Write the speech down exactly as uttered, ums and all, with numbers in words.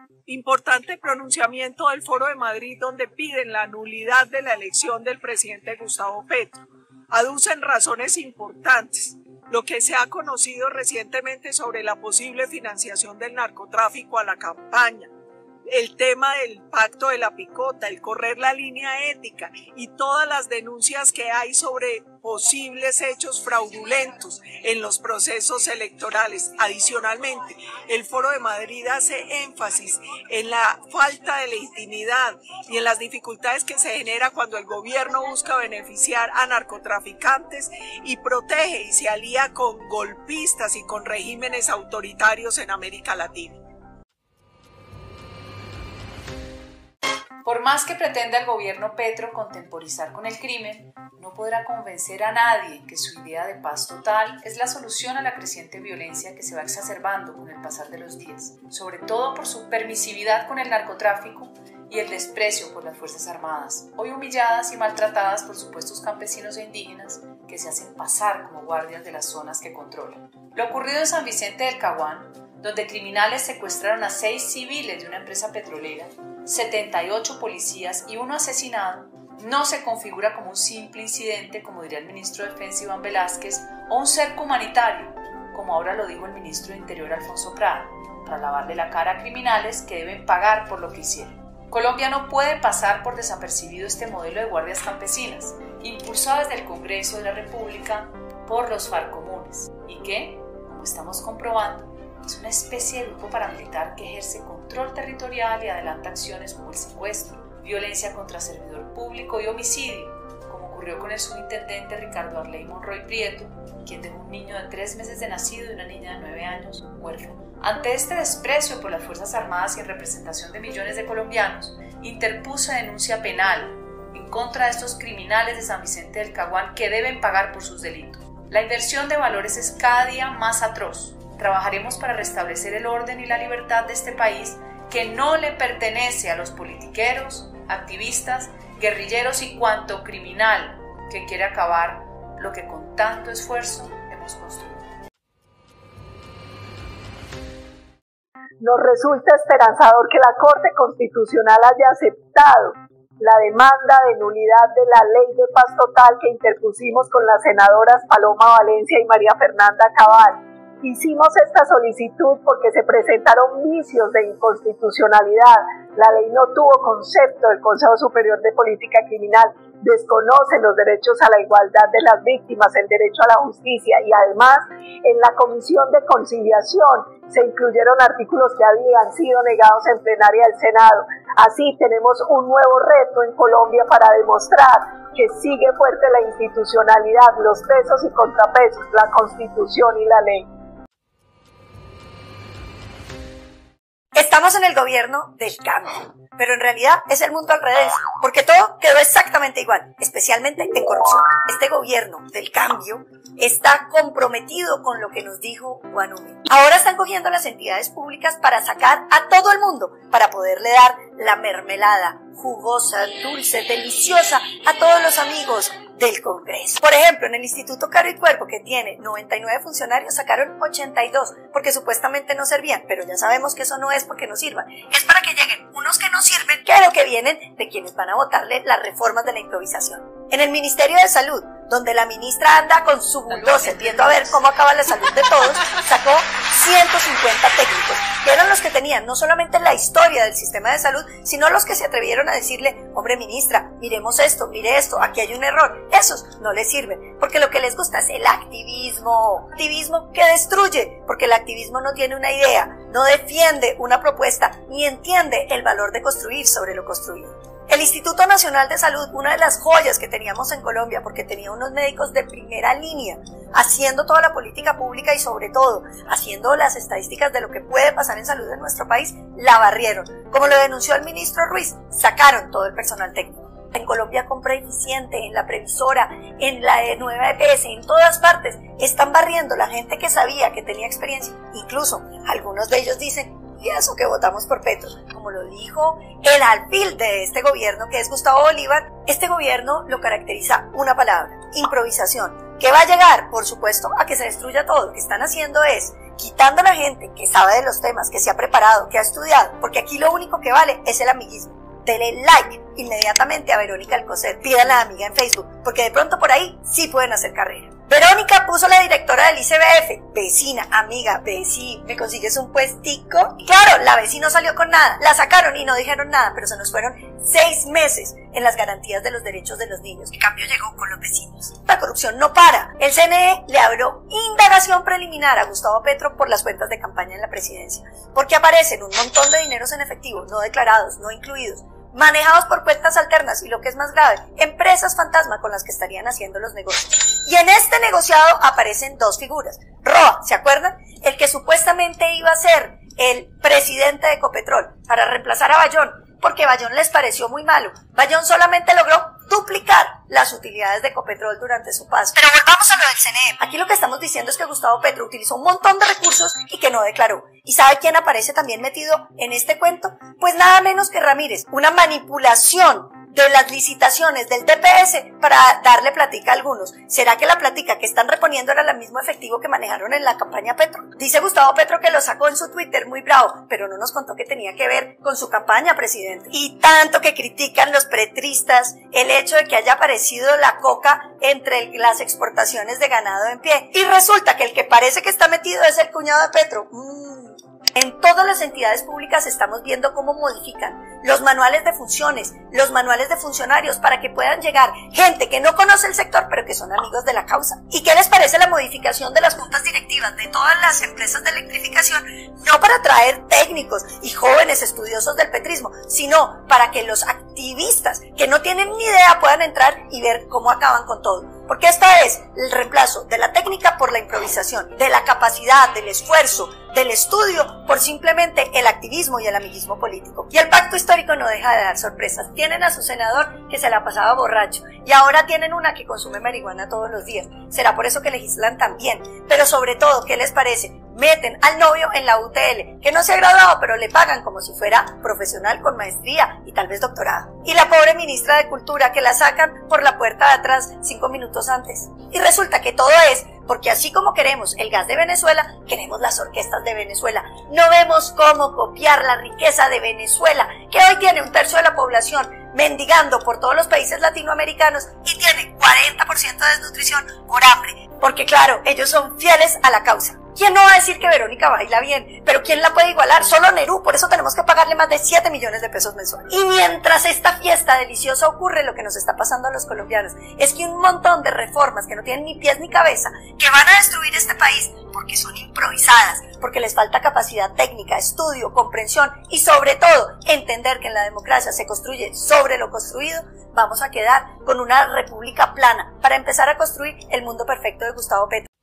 Importante pronunciamiento del Foro de Madrid donde piden la nulidad de la elección del presidente Gustavo Petro. Aducen razones importantes, lo que se ha conocido recientemente sobre la posible financiación del narcotráfico a la campaña, el tema del pacto de la picota, el correr la línea ética y todas las denuncias que hay sobre posibles hechos fraudulentos en los procesos electorales. Adicionalmente, el Foro de Madrid hace énfasis en la falta de legitimidad y en las dificultades que se genera cuando el gobierno busca beneficiar a narcotraficantes y protege y se alía con golpistas y con regímenes autoritarios en América Latina. Por más que pretenda el gobierno Petro contemporizar con el crimen, no podrá convencer a nadie que su idea de paz total es la solución a la creciente violencia que se va exacerbando con el pasar de los días, sobre todo por su permisividad con el narcotráfico y el desprecio por las Fuerzas Armadas, hoy humilladas y maltratadas por supuestos campesinos e indígenas que se hacen pasar como guardias de las zonas que controlan. Lo ocurrido en San Vicente del Caguán, donde criminales secuestraron a seis civiles de una empresa petrolera, setenta y ocho policías y uno asesinado, no se configura como un simple incidente, como diría el ministro de Defensa Iván Velázquez, o un cerco humanitario, como ahora lo dijo el ministro de Interior Alfonso Prada, para lavarle la cara a criminales que deben pagar por lo que hicieron. Colombia no puede pasar por desapercibido este modelo de guardias campesinas, impulsado desde el Congreso de la República por los FARC-Comunes, y que, como estamos comprobando, es una especie de grupo paramilitar que ejerce control territorial y adelanta acciones como el secuestro, violencia contra servidor público y homicidio, como ocurrió con el subintendente Ricardo Arley Monroy Prieto, quien dejó un niño de tres meses de nacido y una niña de nueve años huérfano. Ante este desprecio por las Fuerzas Armadas y en representación de millones de colombianos, interpuso denuncia penal en contra de estos criminales de San Vicente del Caguán que deben pagar por sus delitos. La inversión de valores es cada día más atroz. Trabajaremos para restablecer el orden y la libertad de este país que no le pertenece a los politiqueros, activistas, guerrilleros y cuanto criminal que quiere acabar lo que con tanto esfuerzo hemos construido. Nos resulta esperanzador que la Corte Constitucional haya aceptado la demanda de nulidad de la Ley de Paz Total que interpusimos con las senadoras Paloma Valencia y María Fernanda Cabal. Hicimos esta solicitud porque se presentaron vicios de inconstitucionalidad. La ley no tuvo concepto del Consejo Superior de Política Criminal, desconoce los derechos a la igualdad de las víctimas, el derecho a la justicia y además en la Comisión de Conciliación se incluyeron artículos que habían sido negados en plenaria del Senado. Así tenemos un nuevo reto en Colombia para demostrar que sigue fuerte la institucionalidad, los pesos y contrapesos, la Constitución y la ley. Estamos en el gobierno del cambio, pero en realidad es el mundo al revés, porque todo quedó exactamente igual, especialmente en corrupción. Este gobierno del cambio está comprometido con lo que nos dijo Juan Humil. Ahora están cogiendo las entidades públicas para sacar a todo el mundo, para poderle dar la mermelada jugosa, dulce, deliciosa a todos los amigos del Congreso. Por ejemplo, en el Instituto Caro y Cuervo, que tiene noventa y nueve funcionarios, sacaron ochenta y dos porque supuestamente no servían, pero ya sabemos que eso no es porque no sirvan, es para que lleguen unos que no sirven, pero que vienen de quienes van a votarle las reformas de la improvisación. En el Ministerio de Salud, donde la ministra anda con su bulldozer viendo a ver cómo acaba la salud de todos, sacó ciento cincuenta técnicos, que eran los que tenían no solamente la historia del sistema de salud, sino los que se atrevieron a decirle, hombre ministra, miremos esto, mire esto, aquí hay un error. Esos no les sirven, porque lo que les gusta es el activismo, activismo que destruye, porque el activismo no tiene una idea, no defiende una propuesta, ni entiende el valor de construir sobre lo construido. El Instituto Nacional de Salud, una de las joyas que teníamos en Colombia, porque tenía unos médicos de primera línea, haciendo toda la política pública y sobre todo, haciendo las estadísticas de lo que puede pasar en salud en nuestro país, la barrieron. Como lo denunció el ministro Ruiz, sacaron todo el personal técnico. En Colombia Compra Eficiente, en la Previsora, en la nueva E P S, en todas partes, están barriendo la gente que sabía que tenía experiencia. Incluso, algunos de ellos dicen, y eso que votamos por Petro, como lo dijo el alfil de este gobierno, que es Gustavo Bolívar. Este gobierno lo caracteriza una palabra: improvisación, que va a llegar, por supuesto, a que se destruya todo. Lo que están haciendo es quitando a la gente que sabe de los temas, que se ha preparado, que ha estudiado, porque aquí lo único que vale es el amiguismo. Dele like inmediatamente a Verónica Alcocer, pídanle a la amiga en Facebook, porque de pronto por ahí sí pueden hacer carrera. Verónica puso la directora del I C B F, vecina, amiga, vecina, ¿me consigues un puestico? Y claro, la vecina no salió con nada, la sacaron y no dijeron nada, pero se nos fueron seis meses en las garantías de los derechos de los niños. El cambio llegó con los vecinos. La corrupción no para. El C N E le abrió indagación preliminar a Gustavo Petro por las cuentas de campaña en la presidencia, porque aparecen un montón de dineros en efectivo, no declarados, no incluidos, manejados por cuentas alternas y lo que es más grave, empresas fantasma con las que estarían haciendo los negocios. Y en este negociado aparecen dos figuras. Roa, ¿se acuerdan? El que supuestamente iba a ser el presidente de Ecopetrol para reemplazar a Bayón, porque Bayón les pareció muy malo. Bayón solamente logró duplicar las utilidades de Ecopetrol durante su paso. Pero volvamos a lo del C N E. Aquí lo que estamos diciendo es que Gustavo Petro utilizó un montón de recursos y que no declaró. ¿Y sabe quién aparece también metido en este cuento? Pues nada menos que Ramírez. Una manipulación de las licitaciones del D P S para darle platica a algunos. ¿Será que la platica que están reponiendo era el mismo efectivo que manejaron en la campaña Petro? Dice Gustavo Petro que lo sacó en su Twitter muy bravo, pero no nos contó que tenía que ver con su campaña, presidente. Y tanto que critican los pretristas el hecho de que haya aparecido la coca entre las exportaciones de ganado en pie. Y resulta que el que parece que está metido es el cuñado de Petro. Mm. En todas las entidades públicas estamos viendo cómo modifican los manuales de funciones, los manuales de funcionarios para que puedan llegar gente que no conoce el sector pero que son amigos de la causa. ¿Y qué les parece la modificación de las juntas directivas de todas las empresas de electrificación? No para traer técnicos y jóvenes estudiosos del petrismo, sino para que los activistas que no tienen ni idea puedan entrar y ver cómo acaban con todo. Porque esta es el reemplazo de la técnica por la improvisación, de la capacidad, del esfuerzo, del estudio por simplemente el activismo y el amiguismo político. Y el pacto histórico no deja de dar sorpresas. Tienen a su senador que se la pasaba borracho y ahora tienen una que consume marihuana todos los días. Será por eso que legislan tan bien. Pero sobre todo, ¿qué les parece? Meten al novio en la U T L, que no se ha graduado, pero le pagan como si fuera profesional con maestría y tal vez doctorado. Y la pobre ministra de Cultura, que la sacan por la puerta de atrás cinco minutos antes. Y resulta que todo es porque así como queremos el gas de Venezuela, queremos las orquestas de Venezuela. No vemos cómo copiar la riqueza de Venezuela, que hoy tiene un tercio de la población mendigando por todos los países latinoamericanos y tiene cuarenta por ciento de desnutrición por hambre. Porque claro, ellos son fieles a la causa. ¿Quién no va a decir que Verónica baila bien? Pero ¿quién la puede igualar? Solo Nerú, por eso tenemos que pagarle más de siete millones de pesos mensuales. Y mientras esta fiesta deliciosa ocurre, lo que nos está pasando a los colombianos es que un montón de reformas que no tienen ni pies ni cabeza, que van a destruir este país porque son improvisadas, porque les falta capacidad técnica, estudio, comprensión y sobre todo entender que en la democracia se construye sobre lo construido, vamos a quedar con una república plana para empezar a construir el mundo perfecto de Gustavo Petro.